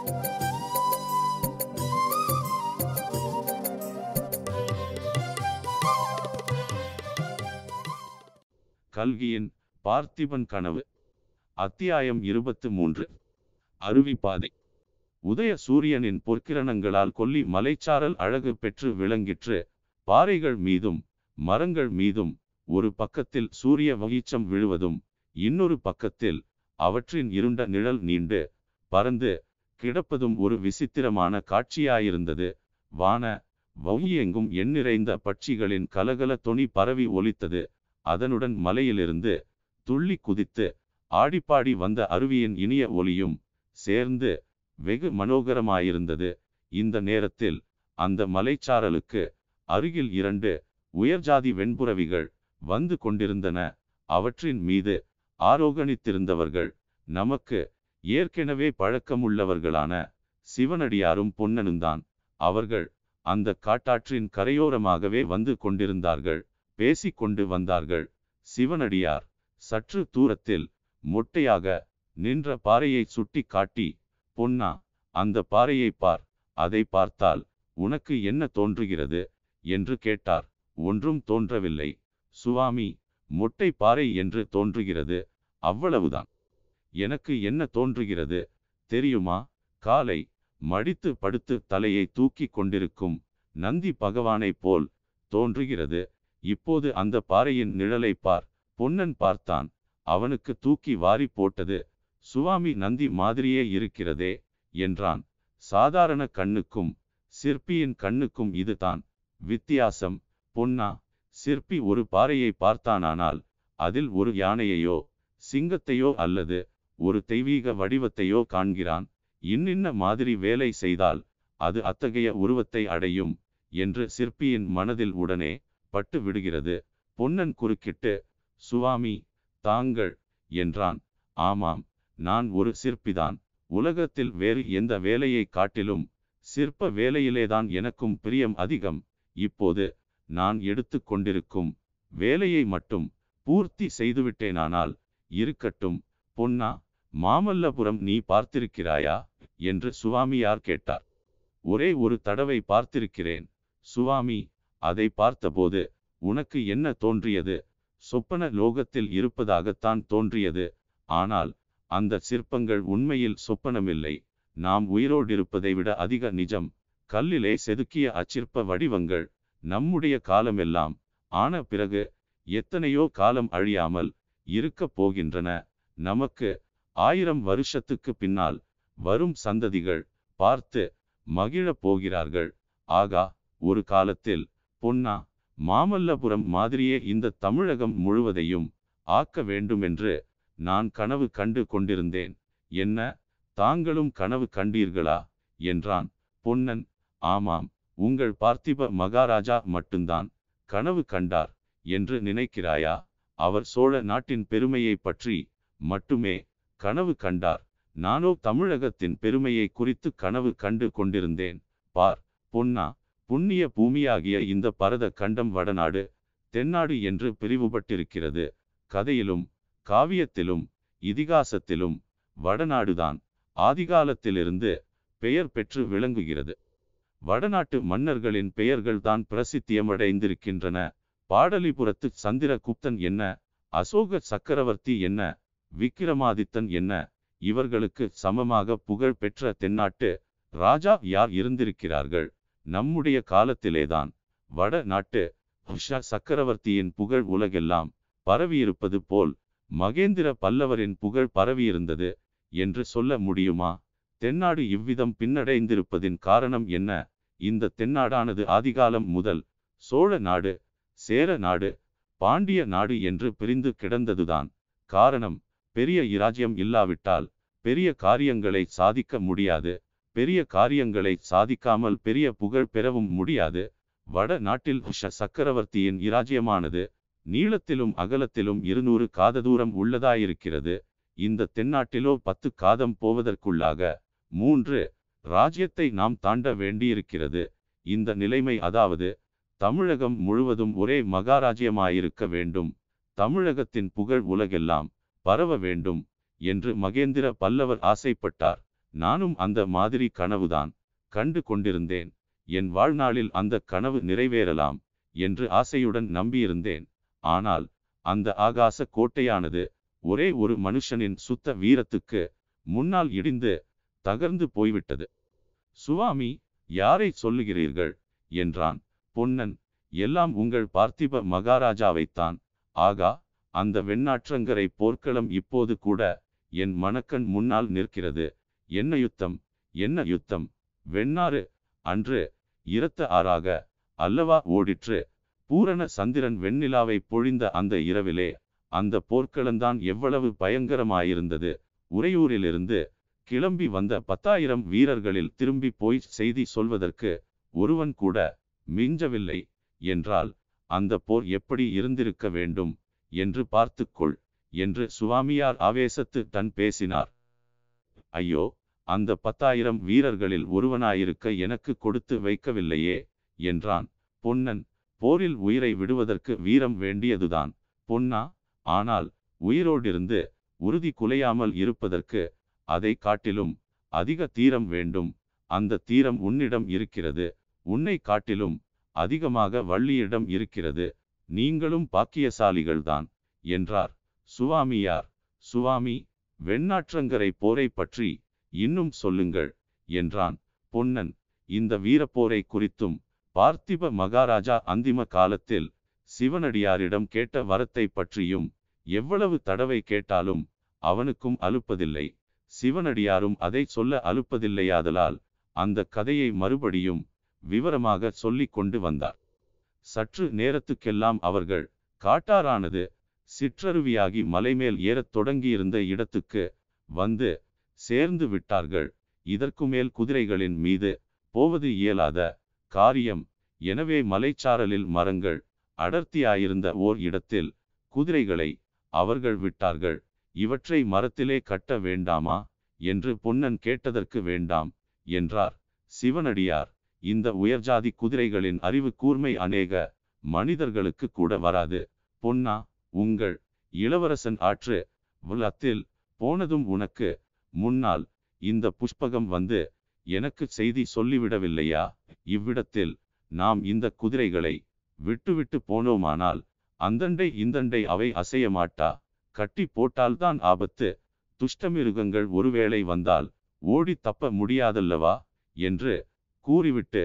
கல்கியின் பார்த்திபன் கனவு. அத்தியாயம் 23. அருவிப்பாதை. உதய சூரியனின் பொற்கிரணங்களால் கொல்லி மலைச்சாரல் அழகு பெற்று விளங்கிற்று. பாறைகள் மீதும் மரங்கள் மீதும் ஒரு பக்கத்தில் சூரிய வெளிச்சம் விழுவதும், இன்னொரு பக்கத்தில் அவற்றின் இருண்ட நிழல் நீண்டு பறந்து கிடப்பதும் ஒரு விசித்திரமான காட்சியாயிருந்தது. வான வௌயெங்கும் எண்ணிறைந்த பட்சிகளின் கலகல தொனி பரவி ஒலித்தது. அதனுடன் மலையிலிருந்து துள்ளி குதித்து ஆடிப்பாடி வந்த அருவியின் இனிய ஒலியும் சேர்ந்து வெகு மனோகரமாயிருந்தது. இந்த நேரத்தில் அந்த மலைச்சாரலுக்கு அருகில் 2 உயர்ஜாதி வெண்புறவிகள் வந்து கொண்டிருந்தன. அவற்றின் மீது ஆரோகணித்திருந்தவர்கள் நமக்கு ஏற்கெனவே பழக்கமுள்ளவர்களான சிவனடியாரும் பொன்னனுந்தான். அவர்கள் அந்த காட்டாற்றின் கரையோரமாகவே வந்து கொண்டிருந்தார்கள், பேசிக்கொண்டு வந்தார்கள். சிவனடியார் சற்று தூரத்தில் மொட்டையாக நின்ற பாறையை சுட்டி காட்டி, பொன்னா, அந்த பாறையை பார், அதை பார்த்தால் உனக்கு என்ன தோன்றுகிறது என்று கேட்டார். ஒன்றும் தோன்றவில்லை சுவாமி, மொட்டை பாறை என்று தோன்றுகிறது, அவ்வளவுதான். எனக்கு என்ன தோன்றுகிறது தெரியுமா? காலை மடித்து படுத்து தலையை தூக்கி கொண்டிருக்கும் நந்தி பகவானை போல் தோன்றுகிறது. இப்போது அந்த பாறையின் நிழலை பார். பொன்னன் பார்த்தான். அவனுக்கு தூக்கி வாரி போட்டது சுவாமி நந்தி மாதிரியே இருக்கிறதே என்றான். சாதாரண கண்ணுக்கும் சிற்பியின் கண்ணுக்கும் இதுதான் வித்தியாசம் பொன்னா. சிற்பி ஒரு பாறையை பார்த்தானால் அதில் ஒரு யானையையோ சிங்கத்தையோ அல்லது ஒரு தெய்வீக வடிவத்தையோ காண்கிறான். இன்னின்ன மாதிரி வேலை செய்தால் அது அத்தகைய உருவத்தை அடையும் என்று சிற்பியின் மனதில் உடனே பட்டு விடுகிறது. பொன்னன் குறுக்கிட்டு, சுவாமி தாங்கள் என்றான். ஆமாம், நான் ஒரு சிற்பிதான். உலகத்தில் வேறு எந்த வேலையை காட்டிலும் சிற்ப வேலையிலேதான் எனக்கும் பிரியம் அதிகம். இப்போது நான் எடுத்து கொண்டிருக்கும் வேலையை மட்டும் பூர்த்தி செய்துவிட்டேனானால் இருக்கட்டும். பொன்னா, மாமல்லபுரம் நீ பார்த்திருக்கிறாயா என்று சுவாமியார் கேட்டார். ஒரே ஒரு தடவை பார்த்திருக்கிறேன் சுவாமி. அதை பார்த்தபோது உனக்கு என்ன தோன்றியது? சொப்பன லோகத்தில் இருப்பதாகத்தான் தோன்றியது. ஆனால் அந்த சிற்பங்கள் உண்மையில் சொப்பனமில்லை, நாம் உயிரோடிருப்பதை விட அதிக நிஜம். கல்லிலே செதுக்கிய அச்சிற்ப வடிவங்கள் நம்முடைய காலமெல்லாம் ஆன பிறகு எத்தனையோ காலம் அழியாமல் இருக்கப் போகின்றன. நமக்கு 1000 வருஷத்துக்கு பின்னால் வரும் சந்ததிகள் பார்த்து மகிழப் போகிறார்கள். ஆகா, ஒரு காலத்தில் பொன்னா, மாமல்லபுரம் மாதிரியே இந்த தமிழகம் முழுவதையும் ஆக்க வேண்டுமென்று நான் கனவு கண்டு கொண்டிருந்தேன். என்ன, தாங்களும் கனவு கண்டீர்களா என்றான். பொன்னன், ஆமாம், உங்கள் பார்த்திப மகாராஜா மட்டும்தான் கனவு கண்டார் என்று நினைக்கிறாயா? அவர் சோழ நாட்டின் பெருமையை பற்றி மட்டுமே கனவு கண்டார். நானோ தமிழகத்தின் பெருமையை குறித்து கனவு கண்டு கொண்டிருந்தேன். பார் பொன்னா, புண்ணிய பூமியாகிய இந்த பரத கண்டம் வடநாடு தென்னாடு என்று பிரிவுபட்டிருக்கிறது. கதையிலும் காவியத்திலும் இதிகாசத்திலும் வடநாடுதான் ஆதிகாலத்திலிருந்து பெயர் பெற்று விளங்குகிறது. வடநாட்டு மன்னர்களின் பெயர்கள்தான் பிரசித்தியமடைந்திருக்கின்றன. பாடலிபுரத்து சந்திரகுப்தன் என்ன, அசோக சக்கரவர்த்தி என்ன, விக்கிரமாதித்தன் என்ன, இவர்களுக்கு சமமாக புகழ் பெற்ற தென்னாட்டு ராஜா யார் இருந்திருக்கிறார்கள்? நம்முடைய காலத்திலேதான் வட நாட்டு சக்கரவர்த்தியின் புகழ் உலகெல்லாம் பரவியிருப்பது போல் மகேந்திர பல்லவரின் புகழ் பரவியிருந்தது என்று சொல்ல முடியுமா? தென்னாடு இவ்விதம் பின்னடைந்திருப்பதின் காரணம் என்ன? இந்த தென்னாடானது ஆதிகாலம் முதல் சோழ நாடு, சேர நாடு, பாண்டிய நாடு என்று பிரிந்து கிடந்ததுதான் காரணம். பெரிய இராஜ்யம் இல்லாவிட்டால் பெரிய காரியங்களை சாதிக்க முடியாது. பெரிய காரியங்களை சாதிக்காமல் பெரிய புகழ் பெறவும் முடியாது. வட நாட்டில் சக்கரவர்த்தியின் இராஜ்யமானது நீளத்திலும் அகலத்திலும் 200 காத தூரம் உள்ளதாயிருக்கிறது. இந்த தென்னாட்டிலோ 10 காதம் போவதற்குள்ளாக 3 ராஜ்யத்தை நாம் தாண்ட வேண்டியிருக்கிறது. இந்த நிலைமை, அதாவது தமிழகம் முழுவதும் ஒரே மகாராஜ்யமாயிருக்க வேண்டும், தமிழகத்தின் புகழ் உலகெல்லாம் பரவ வேண்டும் என்று மகேந்திர பல்லவர் ஆசைப்பட்டார். நானும் அந்த மாதிரி கனவுதான் கண்டு கொண்டிருந்தேன். என் வாழ்நாளில் அந்த கனவு நிறைவேறலாம் என்று ஆசையுடன் நம்பியிருந்தேன். ஆனால் அந்த ஆகாச கோட்டையானது ஒரே ஒரு மனுஷனின் சுத்த வீரத்துக்கு முன்னால் இடிந்து தகர்ந்து போய்விட்டது. சுவாமி, யாரை சொல்லுகிறீர்கள் என்றான் பொன்னன். எல்லாம் உங்கள் பார்த்திப மகாராஜாவைத்தான். ஆகா, அந்த வெண்ணாற்றங்கரை போர்க்களம் இப்போது கூட என் மனக்கண் முன்னால் நிற்கிறது. என்ன யுத்தம், என்ன யுத்தம்! வெண்ணாறு அன்று இரத்த ஆறாக அல்லவா ஓடிற்று. பூரண சந்திரன் வெண்ணிலாவை பொழிந்த அந்த இரவிலே அந்த போர்க்களந்தான் எவ்வளவு பயங்கரமாயிருந்தது. உறையூரிலிருந்து கிளம்பி வந்த 10,000 வீரர்களில் திரும்பி போய் செய்தி சொல்வதற்கு ஒருவன் கூட மிஞ்சவில்லை என்றால் அந்த போர் எப்படி இருந்திருக்க வேண்டும் என்று பார்த்துக்கொள் என்று சுவாமியார் ஆவேசத்து தன் பேசினார். ஐயோ, அந்த 10,000 வீரர்களில் ஒருவனாயிருக்க எனக்கு கொடுத்து வைக்கவில்லையே என்றான் பொன்னன். போரில் உயிரை விடுவதற்கு வீரம் வேண்டியதுதான் பொன்னா. ஆனால் உயிரோடிருந்து உறுதி குலையாமல் இருப்பதற்கு அதை காட்டிலும் அதிக தீரம் வேண்டும். அந்த தீரம் உன்னிடம் இருக்கிறது. உன்னை காட்டிலும் அதிகமாக வள்ளியிடம் இருக்கிறது. நீங்களும் பாக்கியசாலிகள்தான் என்றார் சுவாமியார். சுவாமி, வெண்ணாற்றங்கரை போரை பற்றி இன்னும் சொல்லுங்கள் என்றான் பொன்னன். இந்த வீரப்போரை குறித்தும் பார்த்திப மகாராஜா அந்திம காலத்தில் சிவனடியாரிடம் கேட்ட வரத்தை பற்றியும் எவ்வளவு தடவை கேட்டாலும் அவனுக்கும் அலுப்பதில்லை. சிவனடியாரும் அதை சொல்ல அலுப்பதில்லையாதலால் அந்த கதையை மறுபடியும் விவரமாக சொல்லி கொண்டு வந்தார். சற்று நேரத்துக்கெல்லாம் அவர்கள் காட்டாரானது சிற்றருவியாகி மலைமேல் ஏறத் தொடங்கியிருந்த இடத்துக்கு வந்து சேர்ந்து விட்டார்கள். இதற்கு மேல் குதிரைகளின் மீது போவது இயலாத காரியம். எனவே மலைச்சாரலில் மரங்கள் அடர்த்தியாயிருந்த ஓர் இடத்தில் குதிரைகளை அவர்கள் விட்டார்கள். இவற்றை மரத்திலே கட்ட வேண்டாமா என்று பொன்னன் கேட்டதற்கு வேண்டாம் என்றார் சிவனடியார். இந்த உயர்ஜாதி குதிரைகளின் அறிவு கூர்மை அநேக மனிதர்களுக்கு கூட வராது. பொன்னா, உங்கள் இளவரசன் ஆற்று வெள்ளத்தில் போனதும் உனக்கு முன்னால் இந்த புஷ்பகம் வந்து எனக்கு செய்தி சொல்லிவிடவில்லையா? இவ்விடத்தில் நாம் இந்த குதிரைகளை விட்டுவிட்டு போனோமானால் அந்தண்டை இந்தண்டை அவை அசைய மாட்டா. கட்டி போட்டால்தான் ஆபத்து. துஷ்டமிருகங்கள் ஒருவேளை வந்தால் ஓடி தப்ப முடியாதல்லவா என்று கூறிவிட்டு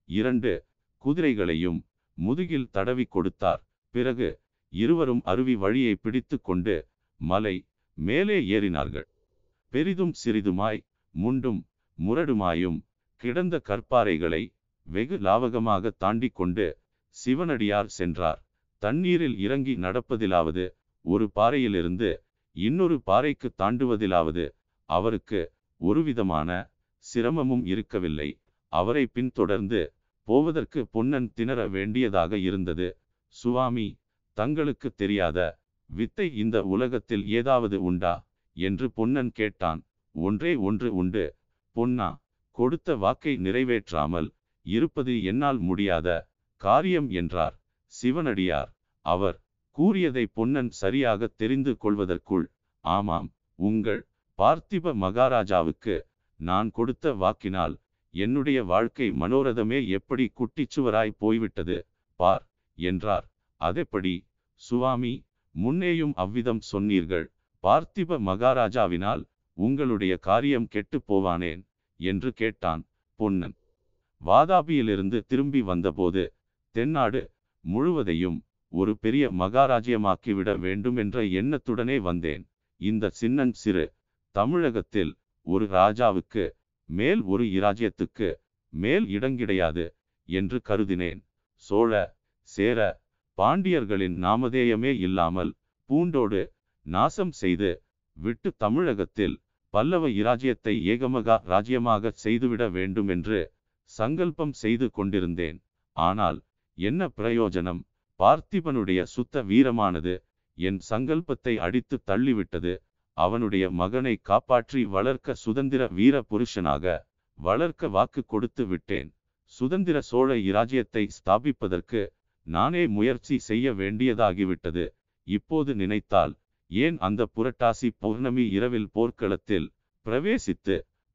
2 குதிரைகளையும் முதுகில் தடவி கொடுத்தார். பிறகு இருவரும் அருவி வழியை பிடித்து கொண்டு மலை மேலே ஏறினார்கள். பெரிதும் சிறிதுமாய் முண்டும் முரடுமாயும் கிடந்த கற்பாறைகளை வெகு லாவகமாக தாண்டி கொண்டு சிவனடியார் சென்றார். தண்ணீரில் இறங்கி நடப்பதிலாவது ஒரு பாறையிலிருந்து இன்னொரு பாறைக்கு தாண்டுவதிலாவது அவருக்கு ஒருவிதமான சிரமமும் இருக்கவில்லை. அவரை பின்தொடர்ந்து போவதற்கு பொன்னன் திணற வேண்டியதாக இருந்தது. சுவாமி, தங்களுக்கு தெரியாத வித்தை இந்த உலகத்தில் ஏதாவது உண்டா என்று பொன்னன் கேட்டான். ஒன்றே ஒன்று உண்டு பொன்னா. கொடுத்த வாக்கை நிறைவேற்றாமல் இருப்பது என்னால் முடியாத காரியம் என்றார் சிவனடியார். அவர் கூறியதை பொன்னன் சரியாக தெரிந்து கொள்வதற்குள், ஆமாம், உங்கள் பார்த்திப மகாராஜாவுக்கு நான் கொடுத்த வாக்கினால் என்னுடைய வாழ்க்கை மனோரதமே எப்படி குட்டிச்சுவராய் போய்விட்டது பார் என்றார். அதெப்படி சுவாமி? முன்னேயும் அவ்விதம் சொன்னீர்கள். பார்த்திப மகாராஜாவினால் உங்களுடைய காரியம் கெட்டு போவானேன் என்று கேட்டான் பொன்னன். வாதாபியிலிருந்து திரும்பி வந்தபோது தென்னாடு முழுவதையும் ஒரு பெரிய மகாராஜ்யமாக்கிவிட வேண்டும் என்ற எண்ணத்துடனே வந்தேன். இந்த சின்னன் சிறு தமிழகத்தில் ஒரு ராஜாவுக்கு மேல் ஒரு இராஜ்யத்துக்கு மேல் இடங்கிடையாது என்று கருதினேன். சோழ சேர பாண்டியர்களின் நாமதேயமே இல்லாமல் பூண்டோடு நாசம் செய்து விட்டு தமிழகத்தில் பல்லவ இராஜ்யத்தை ஏகமகா ராஜ்யமாக செய்துவிட வேண்டும் என்று சங்கல்பம் செய்து கொண்டிருந்தேன். ஆனால் என்ன பிரயோஜனம்? பார்த்திபனுடைய சுத்த வீரமானது என் சங்கல்பத்தை அடித்து தள்ளிவிட்டது. அவனுடைய மகனை காப்பாற்றி வளர்க்க சுதந்திர வீர புருஷனாக வளர்க்க வாக்கு கொடுத்து விட்டேன். சுதந்திர சோழ இராஜ்யத்தை ஸ்தாபிப்பதற்கு நானே முயற்சி செய்ய வேண்டியதாகிவிட்டது. இப்போது நினைத்தால் ஏன் அந்த புரட்டாசி பௌர்ணமி இரவில் போர்க்களத்தில் பிரவேசித்து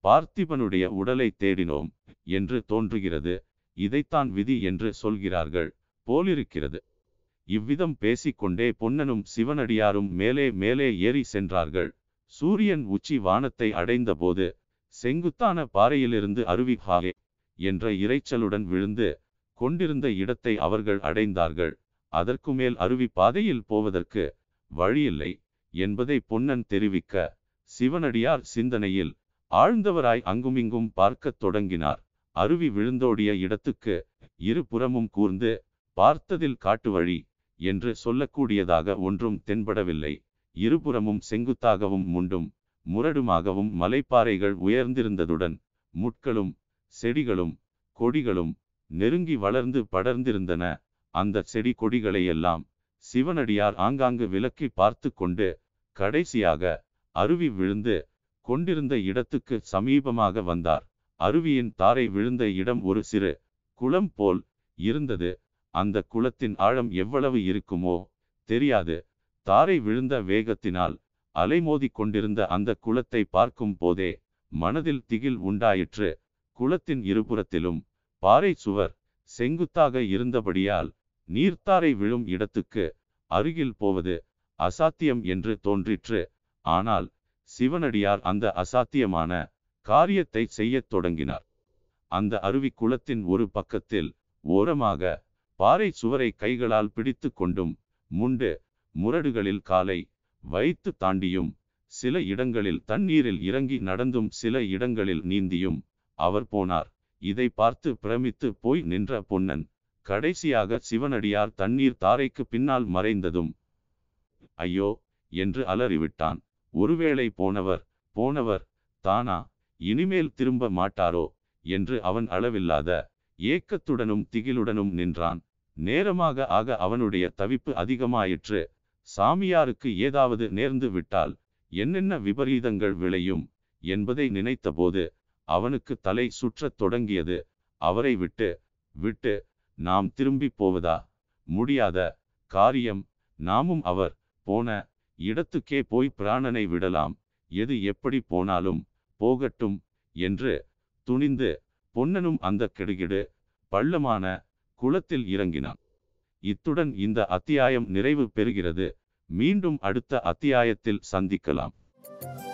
பார்த்திபனுடைய உடலை தேடினோம் என்று தோன்றுகிறது. இதைத்தான் விதி என்று சொல்கிறார்கள் போலிருக்கிறது. இவ்விதம் பேசிக்கொண்டே பொன்னனும் சிவனடியாரும் மேலே மேலே ஏறி சென்றார்கள். சூரியன் உச்சி வானத்தை அடைந்தபோது செங்குத்தான பாறையிலிருந்து அருவி ஹாயே என்ற இரைச்சலுடன் விழுந்து கொண்டிருந்த இடத்தை அவர்கள் அடைந்தார்கள். அதற்கு மேல் அருவி பாதையில் போவதற்கு வழியில்லை என்பதை பொன்னன் தெரிவிக்க, சிவனடியார் சிந்தனையில் ஆழ்ந்தவராய் அங்குமிங்கும் பார்க்கத் தொடங்கினார். அருவி விழுந்தோடிய இடத்துக்கு இரு புறமும் கூர்ந்து பார்த்ததில் காட்டு வழி என்று சொல்லக்கூடியதாக ஒன்றும் தென்படவில்லை. இருபுறமும் செங்குத்தாகவும் முண்டும் முரடுமாகவும் மலைப்பாறைகள் உயர்ந்திருந்ததுடன் முட்களும் செடிகளும் கொடிகளும் நெருங்கி வளர்ந்து படர்ந்திருந்தன. அந்த செடி கொடிகளையெல்லாம் சிவனடியார் ஆங்காங்கு விலக்கி பார்த்து கொண்டு கடைசியாக அருவி விழுந்து கொண்டிருந்த இடத்துக்கு சமீபமாக வந்தார். அருவியின் தாரை விழுந்த இடம் ஒரு சிறு குளம் போல் இருந்தது. அந்த குளத்தின் ஆழம் எவ்வளவு இருக்குமோ தெரியாது. தாரை விழுந்த வேகத்தினால் அலைமோதி கொண்டிருந்த அந்த குளத்தை பார்க்கும் போதே மனதில் திகில் உண்டாயிற்று. குளத்தின் இருபுறத்திலும் பாறை சுவர் செங்குத்தாக இருந்தபடியால் நீர்த்தாரை விழும் இடத்துக்கு அருகில் போவது அசாத்தியம் என்று தோன்றிற்று. ஆனால் சிவனடியார் அந்த அசாத்தியமான காரியத்தை செய்யத் தொடங்கினார். அந்த அருவி குளத்தின் ஒரு பக்கத்தில் ஓரமாக பாறை சுவரை கைகளால் பிடித்து கொண்டும் முண்டு முரடுகளில் காலை வைத்து தாண்டியும் சில இடங்களில் தண்ணீரில் இறங்கி நடந்தும் சில இடங்களில் நீந்தியும் அவர் போனார். இதை பார்த்து பிரமித்து போய் நின்ற பொன்னன் கடைசியாக சிவனடியார் தண்ணீர் தாரைக்கு பின்னால் மறைந்ததும் ஐயோ என்று அலறிவிட்டான். ஒருவேளை போனவர் தானா, இனிமேல் திரும்ப மாட்டாரோ என்று அவன் அளவில்லாத ஏக்கத்துடனும் திகிலுடனும் நின்றான். நேரமாக ஆக அவனுடைய தவிப்பு அதிகமாயிற்று. சாமியாருக்கு ஏதாவது நேர்ந்து விட்டால் என்னென்ன விபரீதங்கள் விளையும் என்பதை நினைத்தபோது அவனுக்கு தலை சுற்றத் தொடங்கியது. அவரை விட்டு நாம் திரும்பி போவதா? முடியாத காரியம். நாமும் அவர் போன இடத்துக்கே போய் பிராணனை விடலாம். எது எப்படி போனாலும் போகட்டும் என்று துணிந்து பொன்னனும் அந்த கிடுகிடு பள்ளமான குளத்தில் இறங்கினான். இத்துடன் இந்த அத்தியாயம் நிறைவு பெறுகிறது. மீண்டும் அடுத்த அத்தியாயத்தில் சந்திக்கலாம்.